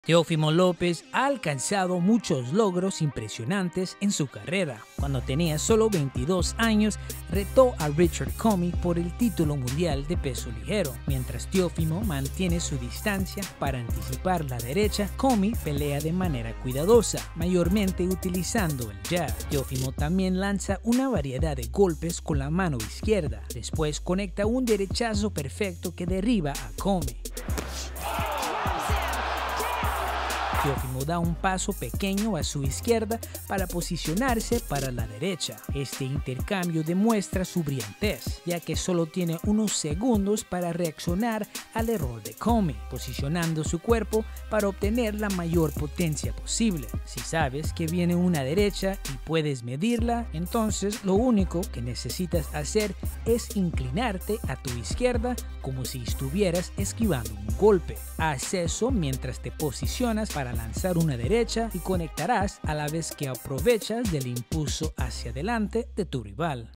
Teófimo López ha alcanzado muchos logros impresionantes en su carrera. Cuando tenía solo 22 años, retó a Richard Commey por el título mundial de peso ligero. Mientras Teófimo mantiene su distancia para anticipar la derecha, Commey pelea de manera cuidadosa, mayormente utilizando el jab. Teófimo también lanza una variedad de golpes con la mano izquierda. Después conecta un derechazo perfecto que derriba a Commey. Teófimo da un paso pequeño a su izquierda para posicionarse para la derecha. Este intercambio demuestra su brillantez, ya que solo tiene unos segundos para reaccionar al error de Commey, posicionando su cuerpo para obtener la mayor potencia posible. Si sabes que viene una derecha y puedes medirla, entonces lo único que necesitas hacer es inclinarte a tu izquierda como si estuvieras esquivando un golpe. Haz eso mientras te posicionas para lanzar una derecha y conectarás a la vez que aprovechas del impulso hacia adelante de tu rival.